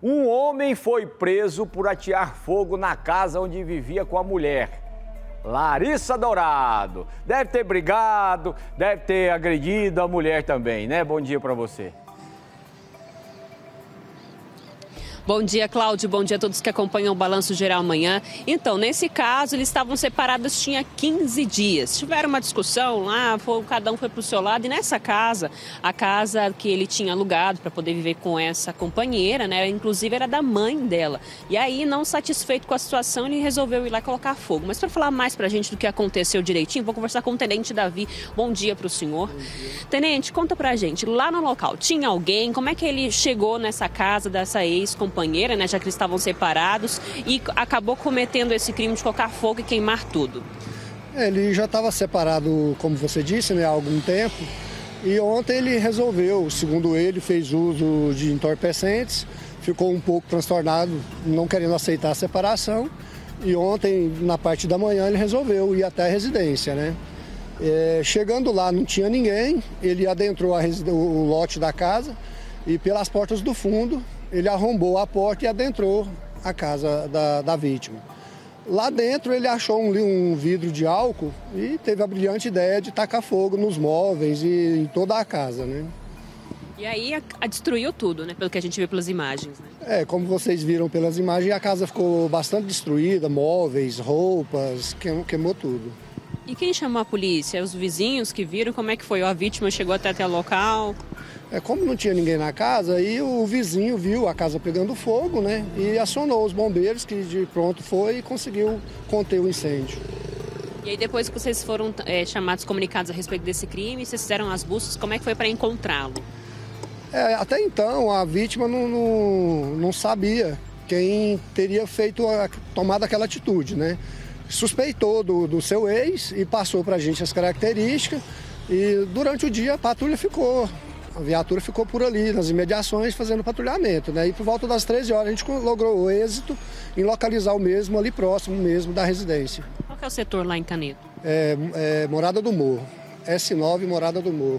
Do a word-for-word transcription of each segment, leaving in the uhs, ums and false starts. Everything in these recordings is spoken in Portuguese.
Um homem foi preso por atear fogo na casa onde vivia com a mulher. Larissa Dourado. Deve ter brigado, deve ter agredido a mulher também, né? Bom dia para você. Bom dia, Cláudio. Bom dia a todos que acompanham o Balanço Geral amanhã. Então, nesse caso, eles estavam separados tinha quinze dias. Tiveram uma discussão lá, foi, cada um foi para o seu lado. E nessa casa, a casa que ele tinha alugado para poder viver com essa companheira, né? Inclusive era da mãe dela. E aí, não satisfeito com a situação, ele resolveu ir lá colocar fogo. Mas para falar mais para a gente do que aconteceu direitinho, vou conversar com o Tenente Davi. Bom dia para o senhor. Tenente, conta para a gente, lá no local, tinha alguém? Como é que ele chegou nessa casa dessa ex-companheira? companheira, né, já que eles estavam separados, e acabou cometendo esse crime de colocar fogo e queimar tudo. Ele já estava separado, como você disse, né, há algum tempo, e ontem ele resolveu, segundo ele, fez uso de entorpecentes, ficou um pouco transtornado, não querendo aceitar a separação, e ontem, na parte da manhã, ele resolveu ir até a residência, né? É, chegando lá, não tinha ninguém, ele adentrou a o lote da casa e pelas portas do fundo, ele arrombou a porta e adentrou a casa da, da vítima. Lá dentro ele achou um, um vidro de álcool e teve a brilhante ideia de tacar fogo nos móveis e em toda a casa, né? E aí a, a destruiu tudo, né? Pelo que a gente vê pelas imagens, né? É, como vocês viram pelas imagens, a casa ficou bastante destruída, móveis, roupas, queimou, queimou tudo. E quem chamou a polícia? Os vizinhos que viram? Como é que foi? A vítima chegou até até o local? É, como não tinha ninguém na casa, aí o vizinho viu a casa pegando fogo, né? E acionou os bombeiros, que de pronto foi e conseguiu conter o incêndio. E aí depois que vocês foram é, chamados, comunicados a respeito desse crime, vocês fizeram as buscas, como é que foi para encontrá-lo? É, até então a vítima não, não, não sabia quem teria feito a, tomado aquela atitude, né? Suspeitou do, do seu ex e passou para a gente as características e durante o dia a patrulha ficou, a viatura ficou por ali nas imediações fazendo patrulhamento, né? E por volta das treze horas a gente logrou o êxito em localizar o mesmo ali próximo mesmo da residência. Qual que é o setor lá em Canedo? É, é Morada do Morro, S nove Morada do Morro.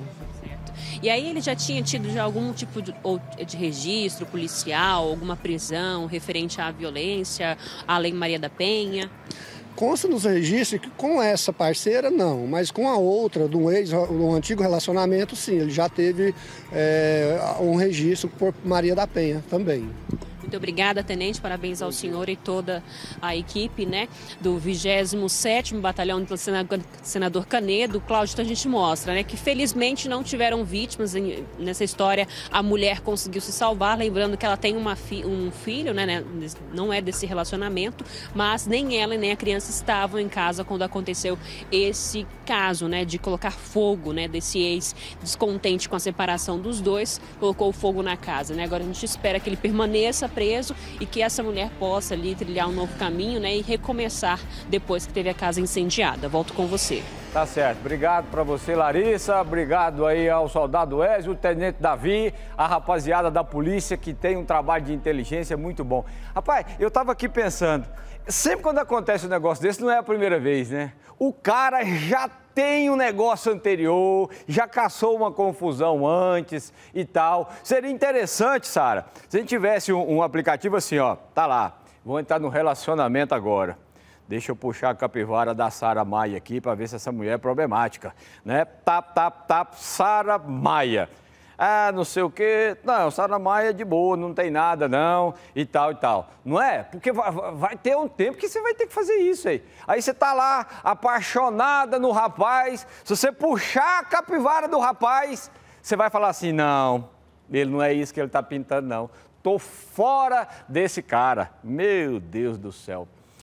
E aí ele já tinha tido já algum tipo de, de registro policial, alguma prisão referente à violência, à Lei Maria da Penha? Consta nos registros que com essa parceira não, mas com a outra, do ex, do antigo relacionamento, sim, ele já teve é, um registro por Maria da Penha também. Muito obrigada, Tenente. Parabéns ao senhor e toda a equipe, né, do vigésimo sétimo Batalhão do Senador Canedo. Cláudio, então a gente mostra, né, que felizmente não tiveram vítimas em, nessa história. A mulher conseguiu se salvar, lembrando que ela tem uma fi, um filho, né, né, não é desse relacionamento, mas nem ela e nem a criança estavam em casa quando aconteceu esse caso, né, de colocar fogo, né, desse ex descontente com a separação dos dois, colocou fogo na casa, né. Agora a gente espera que ele permaneça preso e que essa mulher possa ali trilhar um novo caminho, né, e recomeçar depois que teve a casa incendiada. Volto com você. Tá certo. Obrigado para você, Larissa. Obrigado aí ao soldado Ezio, o tenente Davi, a rapaziada da polícia que tem um trabalho de inteligência muito bom. Rapaz, eu tava aqui pensando, sempre quando acontece um negócio desse, não é a primeira vez, né? O cara já tem um negócio anterior, já caçou uma confusão antes e tal. Seria interessante, Sara, se a gente tivesse um, um aplicativo assim, ó, tá lá, vou entrar no relacionamento agora. Deixa eu puxar a capivara da Sara Maia aqui para ver se essa mulher é problemática, né? Tap, tap, tap, Sara Maia. Ah, não sei o quê. Não, Sara Maia é de boa, não tem nada não, e tal e tal. Não é? Porque vai, vai ter um tempo que você vai ter que fazer isso aí. Aí você tá lá, apaixonada no rapaz, se você puxar a capivara do rapaz, você vai falar assim, não, ele não é isso que ele tá pintando não. Tô fora desse cara. Meu Deus do céu.